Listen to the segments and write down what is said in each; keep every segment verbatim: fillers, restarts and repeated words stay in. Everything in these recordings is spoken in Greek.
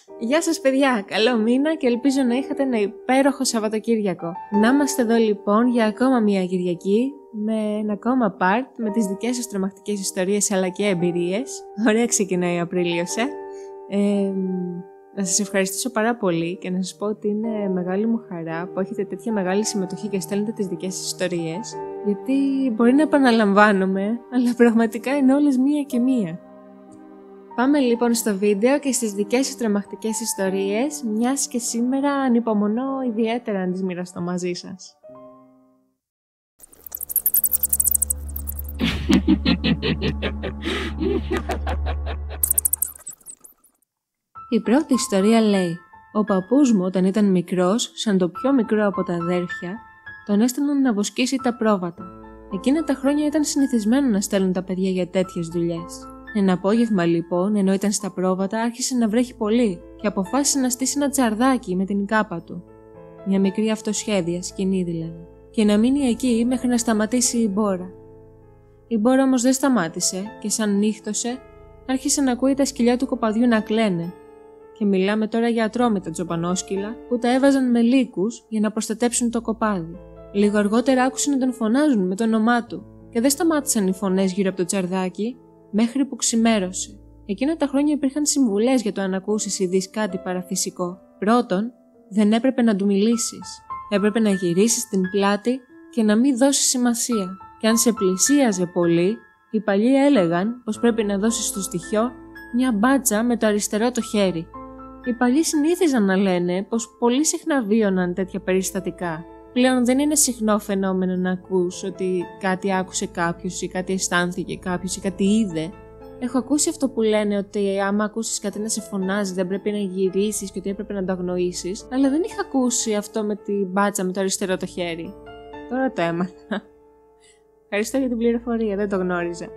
Γεια σας παιδιά, καλό μήνα και ελπίζω να είχατε ένα υπέροχο Σαββατοκύριακο. Να είμαστε εδώ λοιπόν για ακόμα μια Κυριακή με ένα ακόμα part με τις δικές σας τρομακτικές ιστορίες αλλά και εμπειρίες. Ωραία ξεκινάει ο Απρίλιος, ε. ε να σας ευχαριστήσω πάρα πολύ και να σας πω ότι είναι μεγάλη μου χαρά που έχετε τέτοια μεγάλη συμμετοχή και στέλνετε τις δικές σας ιστορίες, γιατί μπορεί να επαναλαμβάνομαι, αλλά πραγματικά είναι όλες μία και μία. Πάμε λοιπόν στο βίντεο και στις δικές σας τρομακτικές ιστορίες, μιας και σήμερα ανυπομονώ ιδιαίτερα να τις μοιραστώ μαζί σας. Η πρώτη ιστορία λέει: ο παππούς μου όταν ήταν μικρός, σαν το πιο μικρό από τα αδέρφια, τον έστελναν να βοσκήσει τα πρόβατα. Εκείνα τα χρόνια ήταν συνηθισμένο να στέλνουν τα παιδιά για τέτοιες δουλειές. Ένα απόγευμα λοιπόν, ενώ ήταν στα πρόβατα, άρχισε να βρέχει πολύ και αποφάσισε να στήσει ένα τσαρδάκι με την κάπα του. Μια μικρή αυτοσχέδια σκηνή δηλαδή. Και να μείνει εκεί μέχρι να σταματήσει η μπόρα. Η μπόρα όμως δεν σταμάτησε και σαν νύχτωσε, άρχισε να ακούει τα σκυλιά του κοπαδιού να κλαίνε. Και μιλάμε τώρα για ατρόμητα τζοπανόσκυλα που τα έβαζαν με λύκους για να προστατέψουν το κοπάδι. Λίγο αργότερα άκουσε να τον φωνάζουν με το όνομά του και δεν σταμάτησαν οι φωνές γύρω από το τσαρδάκι μέχρι που ξημέρωσε. Εκείνα τα χρόνια υπήρχαν συμβουλές για το αν ακούσεις ή δεις κάτι παραφυσικό. Πρώτον, δεν έπρεπε να του μιλήσεις. Έπρεπε να γυρίσεις την πλάτη και να μην δώσεις σημασία. Και αν σε πλησίαζε πολύ, οι παλιοί έλεγαν πως πρέπει να δώσεις στο στοιχείο μια μπάτσα με το αριστερό το χέρι. Οι παλιοί συνήθιζαν να λένε πως πολύ συχνά βίωναν τέτοια περιστατικά. Πλέον δεν είναι συχνό φαινόμενο να ακούς ότι κάτι άκουσε κάποιος ή κάτι αισθάνθηκε κάποιος ή κάτι είδε. Έχω ακούσει αυτό που λένε ότι άμα ακούσεις κάτι να σε φωνάζει δεν πρέπει να γυρίσεις και ότι έπρεπε να το αγνοήσεις, αλλά δεν είχα ακούσει αυτό με την μπάτσα με το αριστερό το χέρι. Τώρα το έμαθα. Ευχαριστώ για την πληροφορία, δεν το γνώριζα.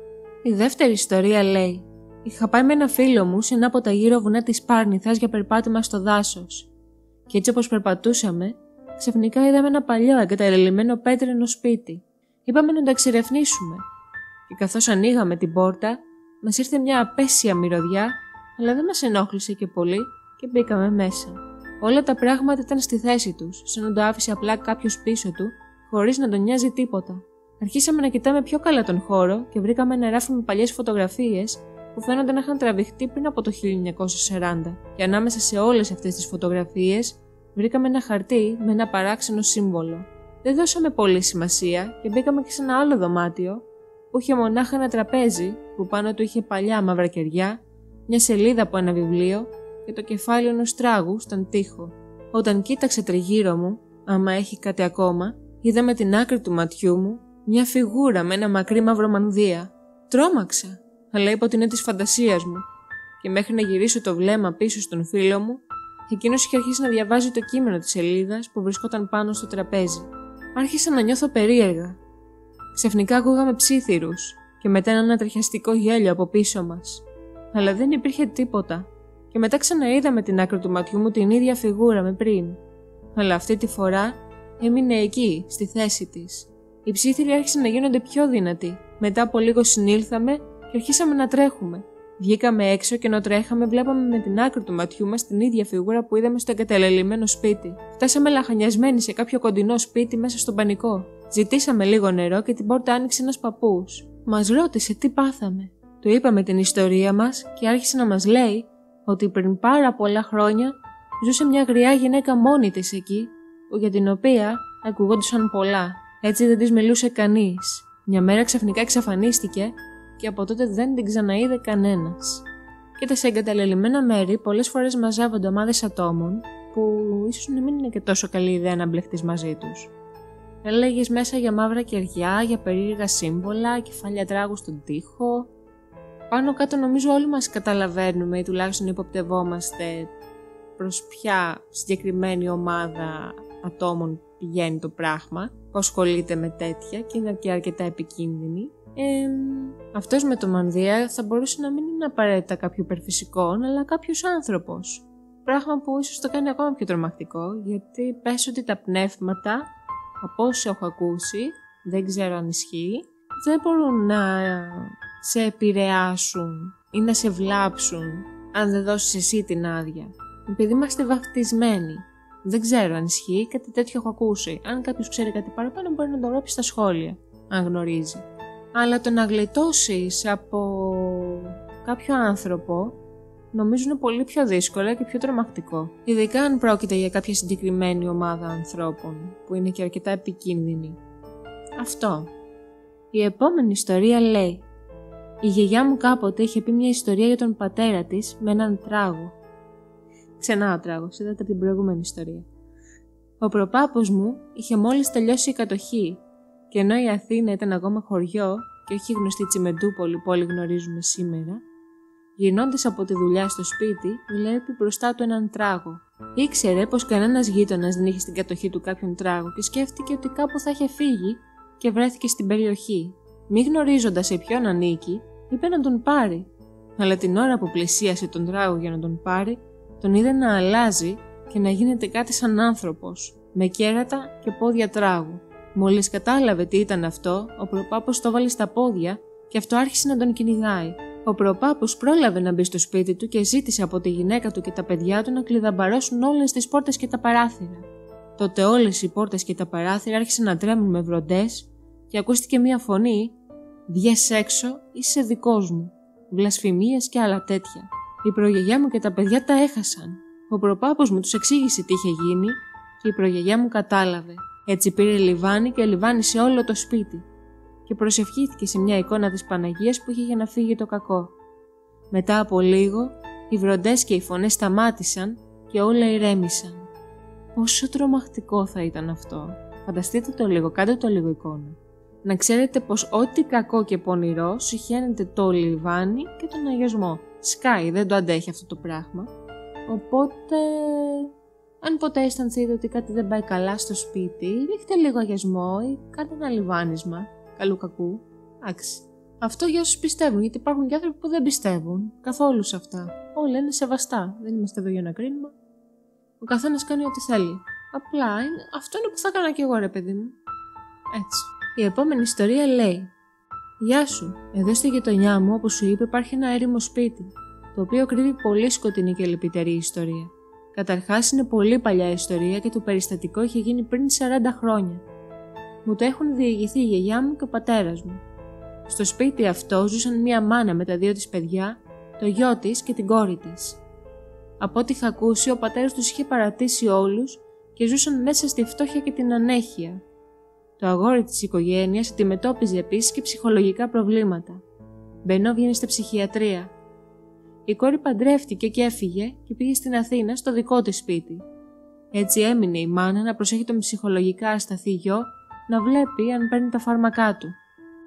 Η δεύτερη ιστορία λέει: είχα πάει με ένα φίλο μου σε ένα από τα γύρω βουνά της Πάρνηθας για περπάτημα στο δάσος. Και έτσι όπως περπατούσαμε, ξαφνικά είδαμε ένα παλιό εγκαταλελειμμένο πέτρινο σπίτι. Είπαμε να το εξερευνήσουμε. Και καθώς ανοίγαμε την πόρτα, μας ήρθε μια απέσια μυρωδιά, αλλά δεν μας ενόχλησε και πολύ και μπήκαμε μέσα. Όλα τα πράγματα ήταν στη θέση τους, σαν να το άφησε απλά κάποιος πίσω του, χωρίς να τον νοιάζει τίποτα. Αρχίσαμε να κοιτάμε πιο καλά τον χώρο και βρήκαμε ένα ράφι με παλιές φωτογραφίες που φαίνονταν να είχαν τραβηχτεί πριν από το χίλια εννιακόσια σαράντα. Και ανάμεσα σε όλες αυτές τις φωτογραφίες βρήκαμε ένα χαρτί με ένα παράξενο σύμβολο. Δεν δώσαμε πολύ σημασία και μπήκαμε και σε ένα άλλο δωμάτιο που είχε μονάχα ένα τραπέζι που πάνω του είχε παλιά μαύρα κεριά, μια σελίδα από ένα βιβλίο και το κεφάλι ενός τράγου στον τοίχο. Όταν κοίταξε τριγύρω μου, άμα έχει κάτι ακόμα, είδα με την άκρη του ματιού μου μια φιγούρα με ένα μακρύ μαύρο μανδύα. Τρόμαξα, αλλά είπα ότι είναι της φαντασίας μου, και μέχρι να γυρίσω το βλέμμα πίσω στον φίλο μου, εκείνος είχε αρχίσει να διαβάζει το κείμενο της σελίδας που βρισκόταν πάνω στο τραπέζι. Άρχισα να νιώθω περίεργα. Ξαφνικά ακούγαμε ψίθυρους και μετά ένα ανατριχιαστικό γέλιο από πίσω μας. Αλλά δεν υπήρχε τίποτα. Και μετά ξαναείδα με την άκρη του ματιού μου την ίδια φιγούρα με πριν. Αλλά αυτή τη φορά έμεινε εκεί, στη θέση της. Οι ψίθυροι άρχισαν να γίνονται πιο δυνατοί. Μετά από λίγο συνήλθαμε και αρχίσαμε να τρέχουμε. Βγήκαμε έξω και ενώ τρέχαμε, βλέπαμε με την άκρη του ματιού μας την ίδια φιγούρα που είδαμε στο εγκαταλελειμμένο σπίτι. Φτάσαμε λαχανιασμένοι σε κάποιο κοντινό σπίτι μέσα στον πανικό. Ζητήσαμε λίγο νερό και την πόρτα άνοιξε ένας παππούς. Μας ρώτησε τι πάθαμε. Του είπαμε την ιστορία μας και άρχισε να μας λέει ότι πριν πάρα πολλά χρόνια ζούσε μια γριά γυναίκα μόνη της εκεί, που για την οποία ακουγόντουσαν πολλά. Έτσι δεν της μιλούσε κανείς. Μια μέρα ξαφνικά εξαφανίστηκε και από τότε δεν την ξαναείδε κανένας. Και τα σε εγκαταλελειμμένα μέρη πολλές φορές μαζεύονται ομάδες ατόμων που ίσως να μην είναι και τόσο καλή ιδέα να μπλεχτείς μαζί τους. Έλεγες μέσα για μαύρα κεριά, για περίεργα σύμβολα, κεφάλια τράγου στον τοίχο. Πάνω κάτω νομίζω όλοι μας καταλαβαίνουμε ή τουλάχιστον υποπτευόμαστε προς ποια συγκεκριμένη ομάδα ατόμων πηγαίνει το πράγμα, που ασχολείται με τέτοια και είναι και αρκετά επικίνδυνη. Ε, αυτός με το μανδύα θα μπορούσε να μην είναι απαραίτητα κάποιο υπερφυσικό, αλλά κάποιος άνθρωπος. Πράγμα που ίσως το κάνει ακόμα πιο τρομακτικό, γιατί πες ότι τα πνεύματα, από όσο έχω ακούσει, δεν ξέρω αν ισχύει, δεν μπορούν να σε επηρεάσουν ή να σε βλάψουν αν δεν δώσεις εσύ την άδεια. Επειδή είμαστε βαφτισμένοι. Δεν ξέρω αν ισχύει, κάτι τέτοιο έχω ακούσει. Αν κάποιος ξέρει κάτι παραπάνω, μπορεί να το γράψει στα σχόλια, αν γνωρίζει. Αλλά το να γλιτώσεις από κάποιο άνθρωπο, νομίζω είναι πολύ πιο δύσκολο και πιο τρομακτικό. Ειδικά αν πρόκειται για κάποια συγκεκριμένη ομάδα ανθρώπων, που είναι και αρκετά επικίνδυνη. Αυτό. Η επόμενη ιστορία λέει: η γιαγιά μου κάποτε είχε πει μια ιστορία για τον πατέρα της με έναν τράγο. Ξανά ο τράγος, είδατε την προηγούμενη ιστορία. Ο προπάπος μου είχε μόλις τελειώσει η κατοχή, και ενώ η Αθήνα ήταν ακόμα χωριό και όχι η γνωστή Τσιμεντούπολη που όλοι γνωρίζουμε σήμερα, γυρνώντας από τη δουλειά στο σπίτι, βλέπει μπροστά του έναν τράγο. Ήξερε πως κανένας γείτονας δεν είχε στην κατοχή του κάποιον τράγο και σκέφτηκε ότι κάπου θα είχε φύγει και βρέθηκε στην περιοχή. Μη γνωρίζοντας σε ποιον ανήκει, είπε να τον πάρει. Αλλά την ώρα που πλησίασε τον τράγο για να τον πάρει, τον είδε να αλλάζει και να γίνεται κάτι σαν άνθρωπος, με κέρατα και πόδια τράγου. Μόλις κατάλαβε τι ήταν αυτό, ο προπάπος το βάλε στα πόδια και αυτό άρχισε να τον κυνηγάει. Ο προπάπος πρόλαβε να μπει στο σπίτι του και ζήτησε από τη γυναίκα του και τα παιδιά του να κλειδαμπαρώσουν όλες τις πόρτες και τα παράθυρα. Τότε όλες οι πόρτες και τα παράθυρα άρχισαν να τρέμουν με βροντές και ακούστηκε μία φωνή: «Βγες έξω, είσαι δικός μου», βλασφημίες και άλλα τέτοια. Η προγιαγιά μου και τα παιδιά τα έχασαν. Ο προπάπος μου τους εξήγησε τι είχε γίνει και η προγιαγιά μου κατάλαβε. Έτσι πήρε λιβάνι και λιβάνισε όλο το σπίτι και προσευχήθηκε σε μια εικόνα της Παναγίας που είχε για να φύγει το κακό. Μετά από λίγο, οι βροντές και οι φωνές σταμάτησαν και όλα ηρέμησαν. Πόσο τρομακτικό θα ήταν αυτό. Φανταστείτε το λίγο, κάντε το λίγο εικόνα. Να ξέρετε πως ό,τι κακό και πονηρό συχαίνεται το λιβάνι και τον αγιασμό. Σκάει, δεν το αντέχει αυτό το πράγμα. Οπότε, αν ποτέ αισθανθείτε ότι κάτι δεν πάει καλά στο σπίτι, ρίχτε λίγο αγιασμό ή κάντε ένα λιβάνισμα, καλού κακού. Εντάξει. Αυτό για όσους πιστεύουν, γιατί υπάρχουν και άνθρωποι που δεν πιστεύουν καθόλου σε αυτά. Όλα είναι σεβαστά, δεν είμαστε εδώ για να κρίνουμε. Ο καθένας κάνει ό,τι θέλει. Απλά είναι, αυτό είναι που θα έκανα κι εγώ, ρε παιδί μου. Έτσι. Η επόμενη ιστορία λέει: «Γεια σου, εδώ στη γειτονιά μου, όπως σου είπε, υπάρχει ένα έρημο σπίτι, το οποίο κρύβει πολύ σκοτεινή και λυπητερή ιστορία. Καταρχάς, είναι πολύ παλιά ιστορία και το περιστατικό είχε γίνει πριν σαράντα χρόνια. Μου το έχουν διηγηθεί η γιαγιά μου και ο πατέρας μου. Στο σπίτι αυτό ζούσαν μία μάνα με τα δύο της παιδιά, το γιο της και την κόρη της. Από ό,τι είχα ακούσει, ο πατέρας τους είχε παρατήσει όλους και ζούσαν μέσα στη φτώχεια και την ανέχεια. Το αγόρι της οικογένειας αντιμετώπιζε επίσης και ψυχολογικά προβλήματα. Μπαινόβγαινε στα ψυχιατρία. Η κόρη παντρεύτηκε και έφυγε και πήγε στην Αθήνα στο δικό της σπίτι. Έτσι έμεινε η μάνα να προσέχει τον ψυχολογικά ασταθή γιο, να βλέπει αν παίρνει τα φάρμακά του.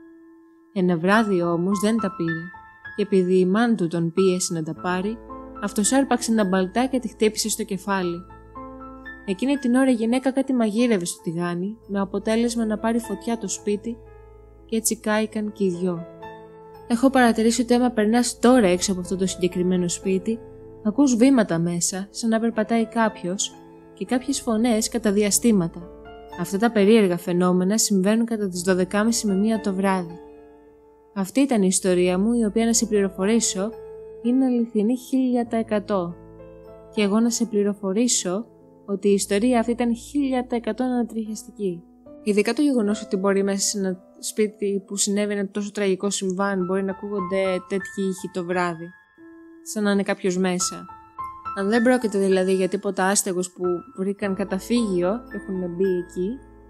Ένα βράδυ όμως δεν τα πήρε και επειδή η μάνα του τον πίεσε να τα πάρει, αυτός άρπαξε ένα μπαλτά και τη χτύπησε στο κεφάλι. Εκείνη την ώρα η γυναίκα κάτι μαγείρευε στο τηγάνι, με αποτέλεσμα να πάρει φωτιά το σπίτι και έτσι κάηκαν και οι δυο. Έχω παρατηρήσει ότι άμα περνάς τώρα έξω από αυτό το συγκεκριμένο σπίτι, ακούς βήματα μέσα, σαν να περπατάει κάποιος και κάποιες φωνές κατά διαστήματα. Αυτά τα περίεργα φαινόμενα συμβαίνουν κατά τις δώδεκα και μισή με μία το βράδυ. Αυτή ήταν η ιστορία μου, η οποία να σε πληροφορήσω είναι αληθινή χίλια τοις εκατό. Και εγώ να σε πληροφορήσω ότι η ιστορία αυτή ήταν χίλια τοις εκατό ανατριχιαστική. Ειδικά το γεγονός ότι μπορεί μέσα σε ένα σπίτι που συνέβη ένα τόσο τραγικό συμβάν μπορεί να ακούγονται τέτοιοι ήχοι το βράδυ, σαν να είναι κάποιος μέσα. Αν δεν πρόκειται δηλαδή για τίποτα άστεγους που βρήκαν καταφύγιο και έχουν μπει εκεί,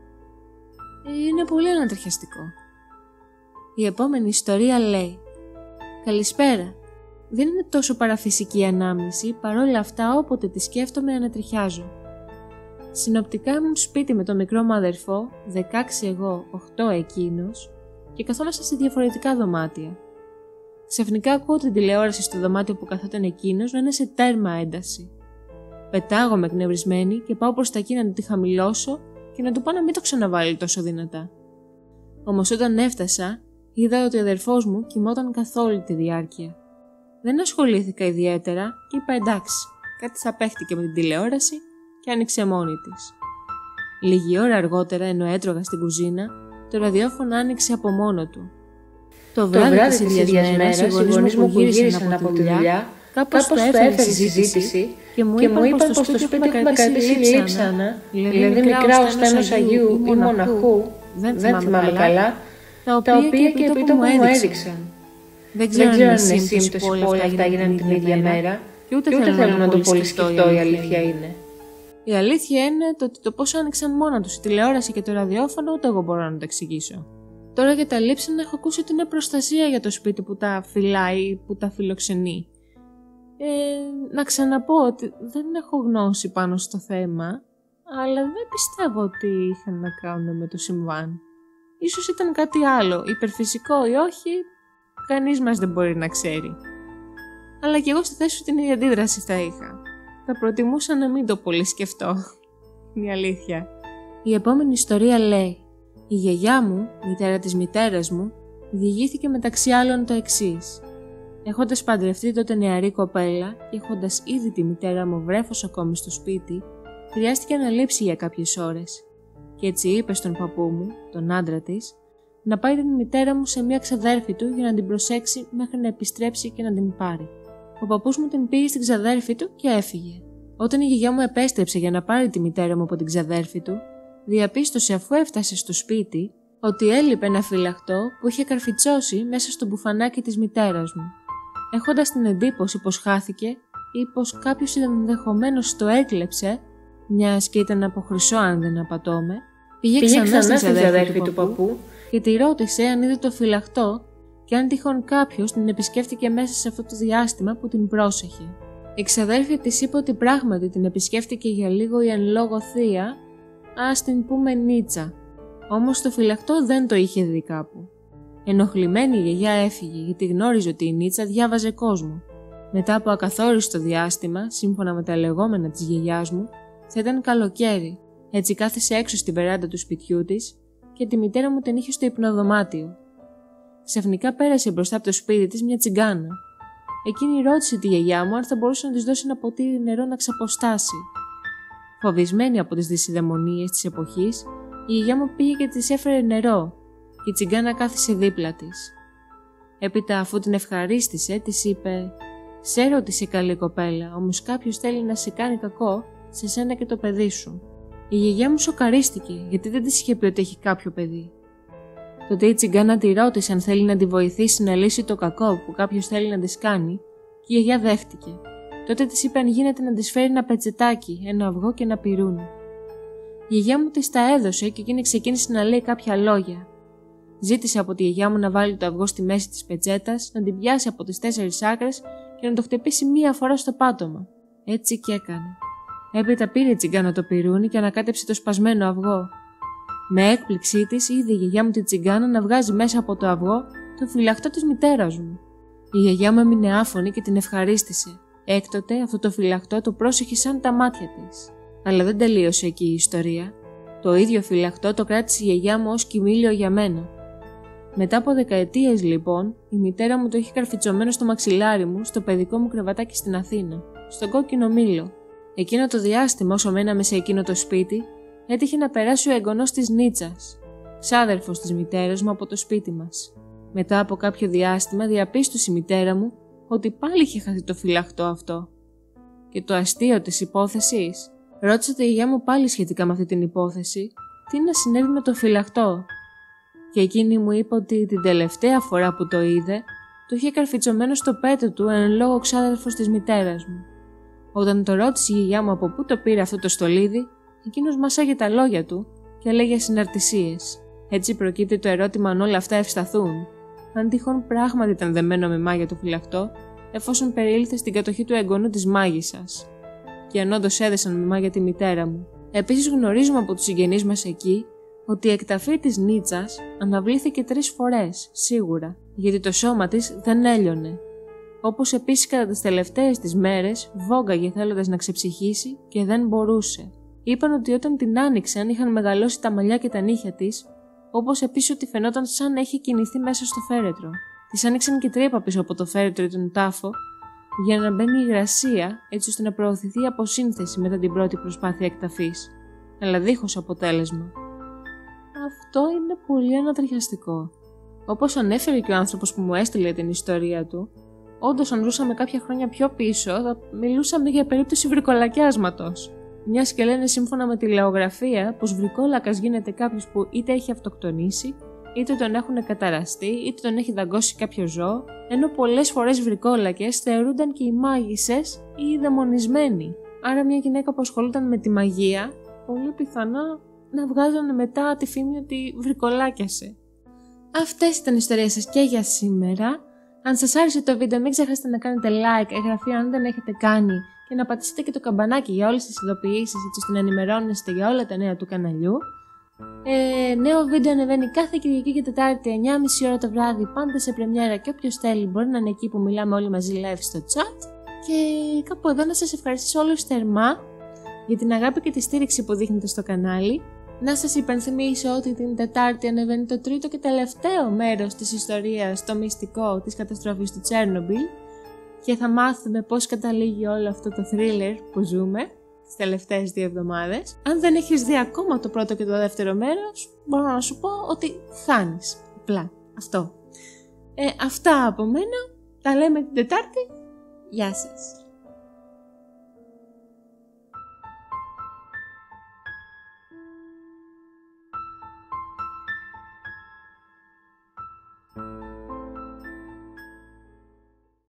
είναι πολύ ανατριχιαστικό. Η επόμενη ιστορία λέει: «Καλησπέρα. Δεν είναι τόσο παραφυσική ανάμνηση, παρόλα αυτά όποτε τη σκέφτομαι ανατριχιάζω. Συνοπτικά ήμουν σπίτι με τον μικρό μου αδερφό, δεκαέξι εγώ, οκτώ εκείνος, και καθόμαστε σε διαφορετικά δωμάτια. Ξαφνικά ακούω την τηλεόραση στο δωμάτιο που καθόταν εκείνος να είναι σε τέρμα ένταση. Πετάγομαι εκνευρισμένη και πάω προς τα εκεί να του τη χαμηλώσω και να του πω να μην το ξαναβάλει τόσο δυνατά. Όμως όταν έφτασα, είδα ότι ο αδερφός μου κοιμόταν καθ' όλη τη διάρκεια. Δεν ασχολήθηκα ιδιαίτερα και είπα εντάξει, κάτι θα παίχτηκε με την τηλεόραση και άνοιξε μόνη της. Λίγη ώρα αργότερα, ενώ έτρωγα στην κουζίνα, το ραδιόφωνο άνοιξε από μόνο του. Το βράδυ, το βράδυ της ίδιας μέρας, οι γονείς μου που γύρισαν από τη δουλειά, Κάπως το έφερε η συζήτηση και μου είπαν πως στο σπίτι έχουμε κρατήσει λείψανα, δηλαδή μικρά ως τένος Αγίου ή μοναχού, δεν θυμάμαι καλά, τα οποία και επί τόπου μου έδειξαν. Δεν ξέρω αν είναι σύμπτωση που όλα αυτά έγιναν την ίδια μέρα και ούτε θέλω να το πολύ σκεφτώ, η αλήθεια είναι. Η αλήθεια είναι το ότι το πώς άνοιξαν μόνα τους η τηλεόραση και το ραδιόφωνο ούτε εγώ μπορώ να το εξηγήσω. Τώρα για τα λείψανα έχω ακούσει ότι είναι προστασία για το σπίτι που τα φυλάει, που τα φιλοξενεί. Ε, να ξαναπώ ότι δεν έχω γνώση πάνω στο θέμα, αλλά δεν πιστεύω ότι είχαν να κάνουν με το συμβάν. Ίσως ήταν κάτι άλλο, υπερφυσικό ή όχι, κανείς μας δεν μπορεί να ξέρει. Αλλά κι εγώ στη θέση σου την ίδια αντίδραση θα είχα. Θα προτιμούσα να μην το πολύ σκεφτώ. Είναι η αλήθεια. Η επόμενη ιστορία λέει: η γιαγιά μου, μητέρα της μητέρας μου, διηγήθηκε μεταξύ άλλων το εξής. Έχοντας παντρευτεί τότε νεαρή κοπέλα και έχοντας ήδη τη μητέρα μου βρέφος ακόμη στο σπίτι, χρειάστηκε να λείψει για κάποιες ώρες. Και έτσι είπε στον παππού μου, τον άντρα της, να πάει την μητέρα μου σε μια ξαδέρφη του για να την προσέξει μέχρι να επιστρέψει και να την πάρει. Ο παππούς μου την πήγε στην ξαδέρφη του και έφυγε. Όταν η γιαγιά μου επέστρεψε για να πάρει τη μητέρα μου από την ξαδέρφη του, διαπίστωσε αφού έφτασε στο σπίτι ότι έλειπε ένα φυλαχτό που είχε καρφιτσώσει μέσα στο μπουφανάκι της μητέρας μου. Έχοντας την εντύπωση πως χάθηκε ή πως κάποιος ενδεχομένως το έκλεψε, μιας και ήταν από χρυσό αν δεν απατώμε, πήγε, πήγε ξανά, ξανά στην ξαδέρφη του παππού και τη ρώτησε αν είδε το φυλαχτό και αν τυχόν κάποιος την επισκέφτηκε μέσα σε αυτό το διάστημα που την πρόσεχε. Η ξαδέρφη της είπε ότι πράγματι την επισκέφτηκε για λίγο η εν λόγω θεία, ας την πούμε Νίτσα, όμως το φυλαχτό δεν το είχε δει κάπου. Ενοχλημένη η γιαγιά έφυγε γιατί γνώριζε ότι η Νίτσα διάβαζε κόσμο. Μετά από ακαθόριστο διάστημα, σύμφωνα με τα λεγόμενα της γιαγιάς μου, θα ήταν καλοκαίρι, έτσι κάθισε έξω στην βεράντα του σπιτιού της και τη μητέρα μου την είχε στο υπνοδωμάτιο. Ξαφνικά πέρασε μπροστά από το σπίτι της μια τσιγκάνα. Εκείνη ρώτησε τη γιαγιά μου αν θα μπορούσε να της δώσει ένα ποτήρι νερό να ξαποστάσει. Φοβισμένη από τις δυσιδαιμονίες της εποχής, η γιαγιά μου πήγε και της έφερε νερό και η τσιγκάνα κάθισε δίπλα της. Έπειτα, αφού την ευχαρίστησε, της είπε: «Ξέρω ότι είσαι καλή κοπέλα, όμως κάποιος θέλει να σε κάνει κακό σε σένα και το παιδί σου». Η γιαγιά μου σοκαρίστηκε γιατί δεν της είχε πει ότι έχει κάποιο παιδί. Τότε η τσιγκάνα τη ρώτησε αν θέλει να τη βοηθήσει να λύσει το κακό που κάποιος θέλει να της κάνει και η γιαγιά δέχτηκε. Τότε της είπε αν γίνεται να της φέρει ένα πετσετάκι, ένα αυγό και ένα πυρούνι. Η γιαγιά μου της τα έδωσε και εκείνη ξεκίνησε να λέει κάποια λόγια. Ζήτησε από τη γιαγιά μου να βάλει το αυγό στη μέση της πετσέτας, να την πιάσει από τις τέσσερις άκρες και να το χτυπήσει μία φορά στο πάτωμα. Έτσι και έκανε. Έπειτα πήρε η τσιγκάνα το πυρούνι και ανακάτεψε το σπασμένο αυγό. Με έκπληξή της είδε η γιαγιά μου την τσιγκάνα να βγάζει μέσα από το αυγό το φυλαχτό της μητέρας μου. Η γιαγιά μου έμεινε άφωνη και την ευχαρίστησε. Έκτοτε αυτό το φυλαχτό το πρόσεχε σαν τα μάτια της. Αλλά δεν τελείωσε εκεί η ιστορία. Το ίδιο φυλαχτό το κράτησε η γιαγιά μου ως κοιμήλιο για μένα. Μετά από δεκαετίες λοιπόν, η μητέρα μου το είχε καρφιτσωμένο στο μαξιλάρι μου στο παιδικό μου κρεβατάκι στην Αθήνα, στον Κόκκινο Μήλο. Εκείνο το διάστημα, όσο μέναμε σε εκείνο το σπίτι, έτυχε να περάσει ο εγγονός της Νίτσας, ξάδερφος της μητέρας μου από το σπίτι μας. Μετά από κάποιο διάστημα διαπίστωσε η μητέρα μου ότι πάλι είχε χαθεί το φυλαχτό αυτό. Και το αστείο της υπόθεσης, ρώτησε τη γιαγιά μου πάλι σχετικά με αυτή την υπόθεση, τι να συνέβη με το φυλαχτό. Και εκείνη μου είπε ότι την τελευταία φορά που το είδε, το είχε καρφιτσωμένο στο πέτο του εν λόγω ξάδερφος της μητέρας μου. Όταν το ρώτησε η γιαγιά μου από πού το πήρε αυτό το στολίδι, εκείνος μασάγε τα λόγια του και έλεγε συναρτησίες. Έτσι προκύπτει το ερώτημα αν όλα αυτά ευσταθούν. Αν τυχόν πράγματι ήταν δεμένο με μάγια το φυλαχτό, εφόσον περιήλθε στην κατοχή του εγγονού της μάγισσας. Και αν όντως έδεσαν με μάγια τη μητέρα μου. Επίσης γνωρίζουμε από τους συγγενείς μας εκεί ότι η εκταφή της Νίτσας αναβλήθηκε τρεις φορές, σίγουρα, γιατί το σώμα της δεν έλειωνε. Όπως επίσης κατά τις τελευταίες της μέρες βόγγαγε θέλοντας να ξεψυχήσει και δεν μπορούσε. Είπαν ότι όταν την άνοιξαν είχαν μεγαλώσει τα μαλλιά και τα νύχια της, όπως επίσης ότι φαινόταν σαν να έχει κινηθεί μέσα στο φέρετρο. Της άνοιξαν και τρύπα πίσω από το φέρετρο ή τον τάφο για να μπαίνει η υγρασία έτσι ώστε να προωθηθεί η αποσύνθεση μετά την πρώτη προσπάθεια εκταφής, αλλά δίχως αποτέλεσμα. Αυτό είναι πολύ ανατριχιαστικό. Όπως ανέφερε και ο άνθρωπος που μου έστειλε την ιστορία του, όντως αν ζούσαμε κάποια χρόνια πιο πίσω θα μιλούσαμε για περίπτωση βρικολακιάσματος. Μιας και λένε σύμφωνα με τη λαογραφία πως βρικόλακας γίνεται κάποιος που είτε έχει αυτοκτονήσει, είτε τον έχουν καταραστεί, είτε τον έχει δαγκώσει κάποιο ζώο, ενώ πολλές φορές βρικόλακες θεωρούνταν και οι μάγισσες ή οι δαιμονισμένοι. Άρα μια γυναίκα που ασχολούνταν με τη μαγεία, πολύ πιθανό να βγάζανε μετά τη φήμη ότι βρικολάκιασε. Αυτές ήταν οι ιστορίες σας και για σήμερα. Αν σας άρεσε το βίντεο μην ξεχάσετε να κάνετε like, εγγραφή αν δεν έχετε κάνει και να πατήσετε και το καμπανάκι για όλες τις ειδοποιήσεις έτσι ώστε να ενημερώνεστε για όλα τα νέα του καναλιού. Ε, νέο βίντεο ανεβαίνει κάθε Κυριακή και Τετάρτη εννιά και μισή ώρα το βράδυ, πάντα σε πρεμιέρα και όποιος θέλει μπορεί να είναι εκεί που μιλάμε όλοι μαζί live στο chat. Και κάπου εδώ να σας ευχαριστήσω όλους θερμά για την αγάπη και τη στήριξη που δείχνετε στο κανάλι. Να σας υπενθυμίσω ότι την Τετάρτη ανεβαίνει το τρίτο και τελευταίο μέρος της ιστορίας, το μυστικό της καταστροφής του Τσέρνομπιλ και θα μάθουμε πώς καταλήγει όλο αυτό το thriller που ζούμε τις τελευταίες δύο εβδομάδες. Αν δεν έχεις δει ακόμα το πρώτο και το δεύτερο μέρος, μπορώ να σου πω ότι χάνεις. Απλά αυτό. Ε, αυτά από μένα. Τα λέμε την Τετάρτη. Γεια σας.